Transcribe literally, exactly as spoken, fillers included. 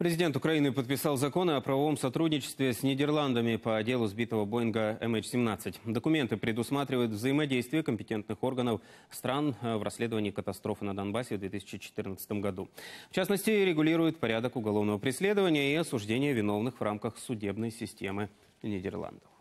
Президент Украины подписал законы о правовом сотрудничестве с Нидерландами по делу сбитого Боинга эм эйч семнадцать. Документы предусматривают взаимодействие компетентных органов стран в расследовании катастрофы на Донбассе в две тысячи четырнадцатом году. В частности, регулирует порядок уголовного преследования и осуждения виновных в рамках судебной системы Нидерландов.